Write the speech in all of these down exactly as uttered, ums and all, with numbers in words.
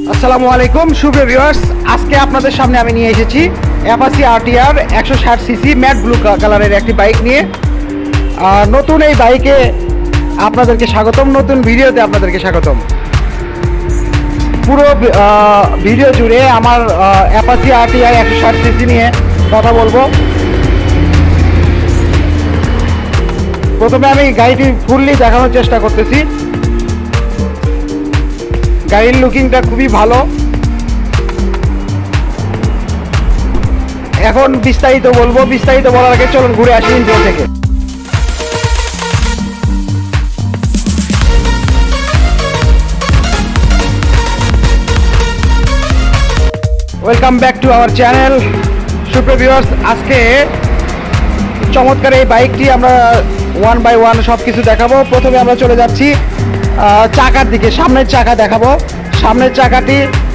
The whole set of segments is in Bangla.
আসসালামু আলাইকুম সুপ্রিয় ভিউয়ার্স, আজকে আপনাদের সামনে আমি নিয়ে এসেছি অ্যাপাচি আরটিআর একশো ষাট সিসি ম্যাট ব্লু কালারের একটি বাইক নিয়ে। নতুন এই বাইকে আপনাদেরকে স্বাগতম, নতুন ভিডিওতে আপনাদেরকে স্বাগতম। পুরো ভিডিও জুড়ে আমার অ্যাপাচি আরটিআর একশো ষাট সিসি নিয়ে কথা বলবো। প্রথমে আমি গাড়িটি ফুললি দেখানোর চেষ্টা করতেছি। গাড়ির লুকিংটা খুবই ভালো। এখন বিস্তারিত বলবো, বিস্তারিত বলার আগে চলুন ঘুরে আসি ইন্ট্রো থেকে। Welcome back to our channel সুপ্রিয় ভিউয়ার্স। আজকে চমৎকার এই বাইকটি আমরা ওয়ান বাই ওয়ান সব কিছু দেখাবো। প্রথমে আমরা চলে যাচ্ছি চাকার দিকে। সামনের চাকা দেখাবো। সামনের চাকাটি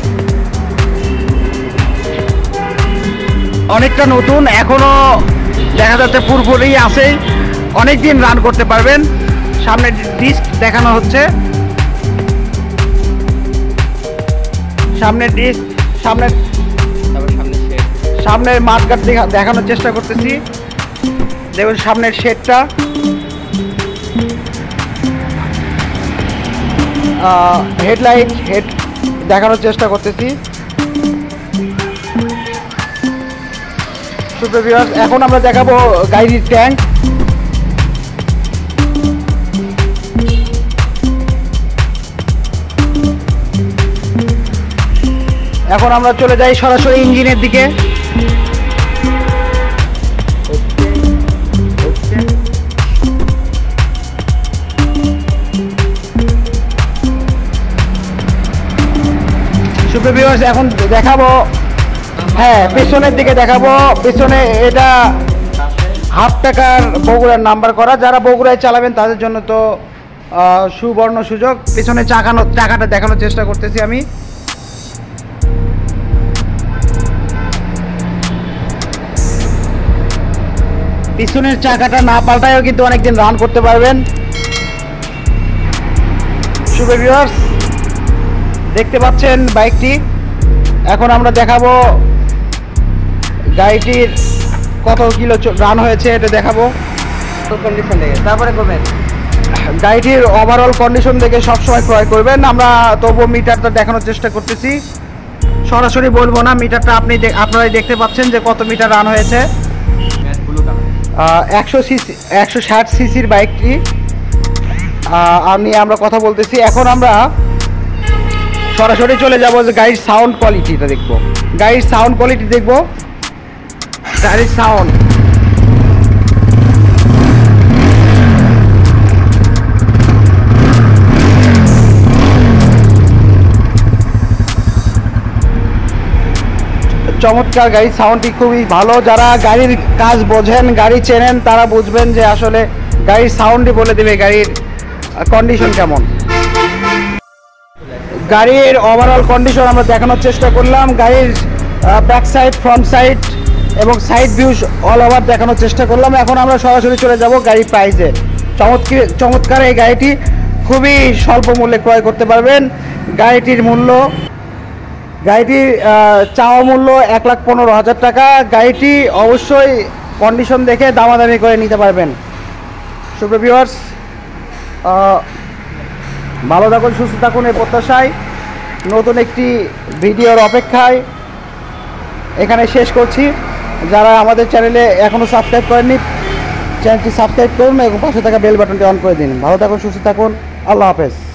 অনেকটা নতুন, এখনো দেখা যাচ্ছে পুরোপুরি আছে, অনেক দিন রান করতে পারবেন। সামনের ডিস্ক দেখানো হচ্ছে, সামনের ডিস্ক, সামনের সামনের মাঠগাট দেখানোর চেষ্টা করতেছি। দেখুন সামনের শেডটা, হেডলাইট হেড দেখানোর চেষ্টা করতেছি। সুপ্রিয় ভিউয়ার্স, এখন আমরা দেখাবো গাড়ির ট্যাঙ্ক। এখন আমরা চলে যাই সরাসরি ইঞ্জিনের দিকে। সুপ্রিয় ভিউয়ার্স, এখন দেখাবো, হ্যাঁ পেছনের দিকে দেখাবো। পেছনে এটা হাফ টাকার বগুড়ার নাম্বার করা। যারা বগুড়ায় চালাবেন তাদের জন্য তো সুবর্ণ সুযোগ। পেছনে চাকানো চাকাটা দেখানোর চেষ্টা করতেছি আমি। পিছনের চাকাটা না পাল্টায়ও কিন্তু অনেকদিন রান করতে পারবেন। সুপ্রিয় ভিউয়ার্স, দেখতে পাচ্ছেন বাইকটি। এখন আমরা দেখাবো গাড়িটির কত কিলো রান হয়েছে, এটা দেখাবো। কন্ডিশন দেখে তারপরে করবেন। গাড়িটির ওভারঅল কন্ডিশন দেখে সবসময় ক্রয় করবেন। আমরা তবুও মিটারটা দেখানোর চেষ্টা করতেছি, সরাসরি বলবো না। মিটারটা আপনি আপনারাই দেখতে পাচ্ছেন যে কত মিটার রান হয়েছে। একশো সিসি একশো ষাট সিসির বাইকটি নিয়ে আমরা কথা বলতেছি। এখন আমরা সরাসরি চলে যাবো যে গাড়ির সাউন্ড কোয়ালিটিটা দেখবো। গাড়ির সাউন্ড কোয়ালিটি দেখবো। গাড়ির সাউন্ড চমৎকার, গাড়ির সাউন্ডটি খুবই ভালো। যারা গাড়ির কাজ বোঝেন, গাড়ি চেনেন, তারা বুঝবেন যে আসলে গাড়ির সাউন্ডই বলে দেবে গাড়ির কন্ডিশন কেমন। গাড়ির ওভারঅল কন্ডিশন আমরা দেখানোর চেষ্টা করলাম। গাড়ির ব্যাক সাইড, ফ্রন্ট সাইড এবং সাইড ভিউ অল ওভার দেখানোর চেষ্টা করলাম। এখন আমরা সরাসরি চলে যাব গাড়ির প্রাইসে। চমৎকার চমৎকার এই গাড়িটি খুবই স্বল্প মূল্যে ক্রয় করতে পারবেন। গাড়িটির মূল্য, গাড়িটির চাওয়া মূল্য এক লাখ পনেরো হাজার টাকা। গাড়িটি অবশ্যই কন্ডিশন দেখে দামাদামি করে নিতে পারবেন। সুপ্রিয় ভিউয়ার্স, ভালো থাকুন, সুস্থ থাকুন এই প্রত্যাশায়। নতুন একটি ভিডিওর অপেক্ষায় এখানে শেষ করছি। যারা আমাদের চ্যানেলে এখনও সাবস্ক্রাইব করেননি, চ্যানেলটি সাবস্ক্রাইব করুন এবং পাশে থাকা বেল বাটনটি অন করে দিন। ভালো থাকুন, সুস্থ থাকুন, আল্লাহ হাফেজ।